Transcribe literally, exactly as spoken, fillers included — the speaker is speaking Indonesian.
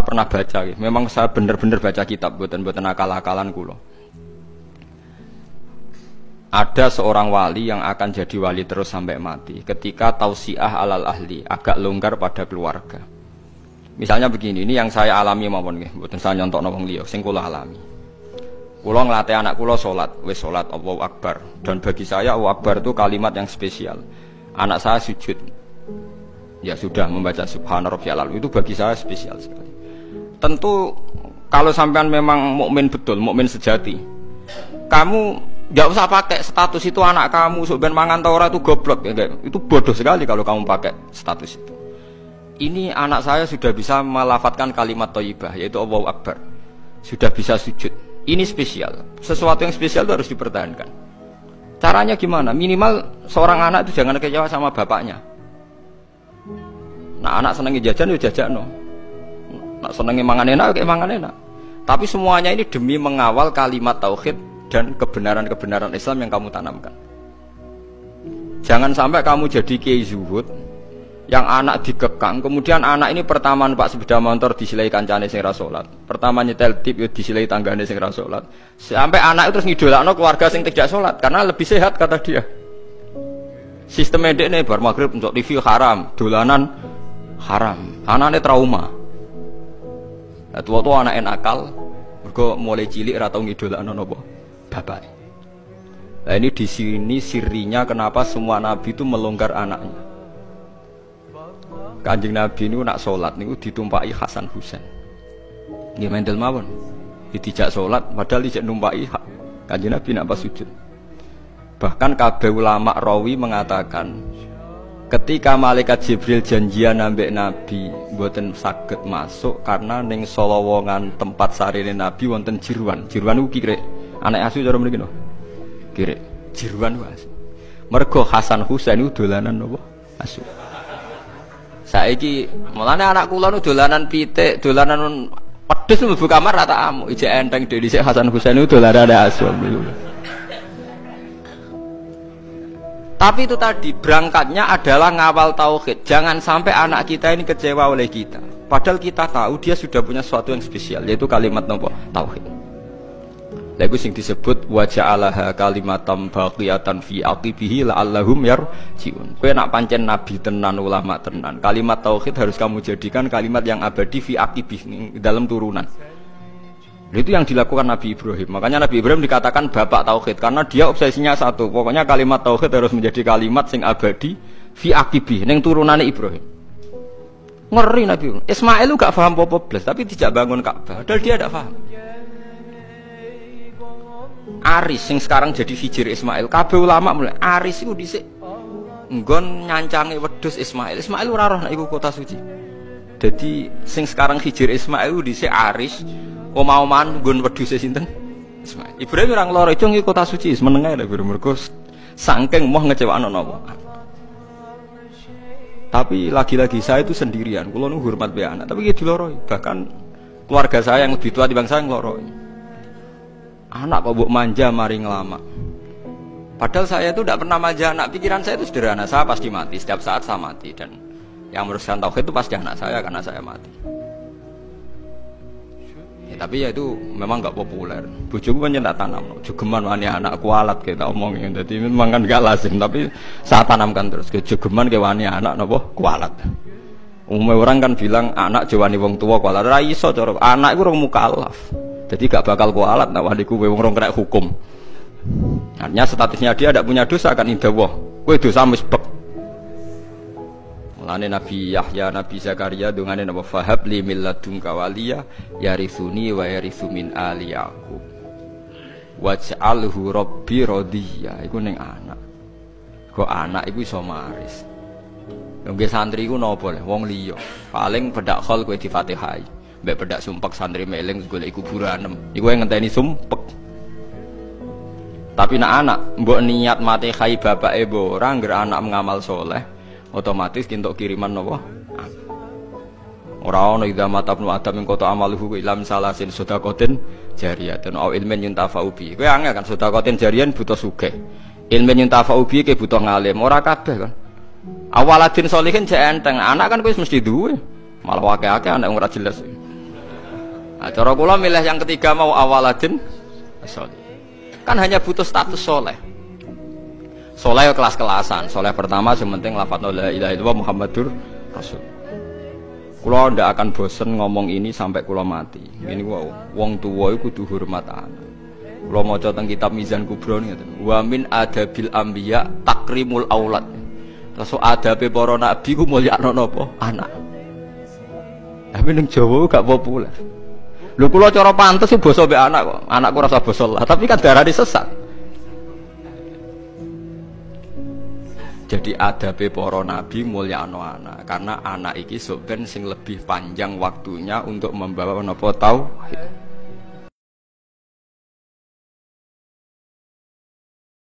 pernah baca, memang saya benar-benar baca kitab, buatan-buatan akal-akalan kulo. Ada seorang wali yang akan jadi wali terus sampai mati ketika tausiah alal ahli, agak longgar pada keluarga. Misalnya begini, ini yang saya alami mawon nggih, mboten saya nyontokno wong liya, sing kula alami. Kula nglatih anak kula salat, wis salat Allahu Akbar, dan bagi saya Allahu Akbar itu kalimat yang spesial. Anak saya sujud, ya sudah membaca Subhana Rabbiyal A'la, itu bagi saya spesial sekali. Tentu kalau sampean memang mukmin betul, mukmin sejati, kamu nggak usah pakai status itu anak kamu sebenarnya mangan taura itu goblok ya, itu bodoh sekali kalau kamu pakai status itu. Ini anak saya sudah bisa melafatkan kalimat thayyibah yaitu Allahu Akbar, sudah bisa sujud. Ini spesial, sesuatu yang spesial itu harus dipertahankan. Caranya gimana? Minimal seorang anak itu jangan kecewa sama bapaknya. Nah, anak senengi jajan ya jajan no. Nak senengi mangan enak kayak mangan enak. Tapi semuanya ini demi mengawal kalimat tauhid dan kebenaran-kebenaran Islam yang kamu tanamkan. Jangan sampai kamu jadi kiai zuhud yang anak dikekang, kemudian anak ini pertama numpak sepeda motor disilai kancane sing ra salat, pertama nyetel tip yo disilai tanggane sing ra salat, sampai anak itu terus ngidolakno keluarga sing tidak salat karena lebih sehat kata dia. Sistem medek nih bar maghrib untuk T V haram, dolanan haram, anaknya trauma. Nah, tua-tua anak nakal, mergo mulai cilik ra tau ngidolakno napa bapak. Nah, ini di sini sirinya kenapa semua nabi itu melonggar anaknya. Kanjeng Nabi ini nak sholat niku ditumpaki Hasan Husain. Nggih mendel mawon. Dijak sholat padahal dijak numpaki Kanjeng Nabi nak pas sujud. Bahkan kabeh ulama rawi mengatakan ketika malaikat Jibril janjian ambek Nabi mboten saged masuk karena ning solowongan tempat sarine Nabi wonten jiruan. Jiruan niku kirek anak asu cara mriki no. Kirek jiruan wae. Mergo Hasan Husain niku dolanan napa? Asu. Saiki mulane anak kula nu dolanan pitik, dolanan pedes mlebu kamar rata amu, ijek enteng dhewe dhisik Hasan Husain nu dolanan asu. Tapi itu tadi berangkatnya adalah ngawal tauhid. Jangan sampai anak kita ini kecewa oleh kita. Padahal kita tahu dia sudah punya sesuatu yang spesial yaitu kalimat nopo tauhid. Lagu sing disebut wa ja'alaha kalimatam baqiyatan fi aqibihi la'allahum yarji'un. Kowe nak pancen nabi tenan ulama tenan, kalimat tauhid harus kamu jadikan kalimat yang abadi fi aqibih dalam turunan. Itu yang dilakukan Nabi Ibrahim. Makanya Nabi Ibrahim dikatakan bapak tauhid karena dia obsesinya satu. Pokoknya kalimat tauhid harus menjadi kalimat sing abadi fi aqibih ning turunane Ibrahim. Ngeri Nabi Ibrahim. Ismail gak paham apa-apa blas tapi tidak bangun Ka'bah. Padahal dia tidak paham. Aris yang sekarang jadi hijir Ismail, kabeh ulama mulai Aris itu dhisik nggon nyancangi wedhus Ismail. Ismail ora roh nek iku kota suci. Jadi sing sekarang hijir Ismail itu dhisik Aris, omah-omahan nggon wedhuse sinten? Ismail. Ibrahim ora ngloro itu ngi kota suci, meneng ae lho mergo saking moh ngecewakno napa. Tapi lagi-lagi saya itu sendirian, kula nu hormat be anak, tapi iki diloroi. Bahkan keluarga saya yang lebih tua dibanding saya ngloroi. Anak kok mbok manja mari ngelama. Padahal saya itu tidak pernah manja anak, pikiran saya itu sederhana, saya pasti mati, setiap saat saya mati dan yang meneruskan tauhid itu pasti anak saya karena saya mati. Ya, tapi ya itu memang nggak populer. Bojoku kan tak tanam, jogeman wani anak kualat kita omongin, jadi memang kan nggak lazim, tapi saya tanamkan terus, jogeman ke wani anak nopo kualat. Umumnya orang kan bilang anak jawani wong tua kualat, ra iso cara anak itu orang mukallaf. Jadi gak bakal kualat, nah wadiku wong rong kena hukum. Artinya statusnya dia tidak punya dosa kan indah wah. Kue dosa misbek. Mulane Nabi Yahya, Nabi Zakaria dungane napa fahab li milladunka waliya yarithuni wa yarithu min ali Yaqub. Waj'alhu rabbi radhiya. Iku ning anak. Kok anak iku iso maris. Nggih santri iku napa le wong liya. Paling bedak khol kowe di Fatihah. Mbak pedak sumpek santri meleng golek kuburan. Iku yang ngenteni sumpek. Tapi nak anak mbok niat mati khai bapake mbok ora ngger anak mengamal soleh, otomatis kintuk kiriman napa? Ora ono idza mata ibnu adam ing kota amaluhu ilam salasin sedaqatin jariyatan au ilmin yuntafa'u bi. Kowe angel kan sedaqatin jariyan butuh sugih. Ilmin yuntafa'u bi ke butuh ngalim, ora kabeh kan. Awaladin sholihin jek enteng, anak kan kowe mesti duwe. Malah akeh-akeh anak ora jelas. Nah, cara kula milih yang ketiga mau awaladin soleh. Kan hanya butuh status soleh. Soleh kelas-kelasan. Soleh pertama sementing lafadz la ilaha illallah Muhammadur Rasul. Kula ndak akan bosen ngomong ini sampai kula mati. Ini wow, wong tuwa iku kudu hormat anak. Kula maca teng kitab Mizan Kubra ngeten. Wa min adabil anbiya takrimul aulad. Terus adabe para nabi ku mulyakno napa? Anak. Tapi ning Jawa gak populer. Lho kula cara pantes sih basa mbek anak kok. Anakku rasa basa lah, tapi kan darane sesat. Jadi adabe para nabi mulyakno anak, karena anak iki sok ben sing lebih panjang waktunya untuk membawa napa tauhid.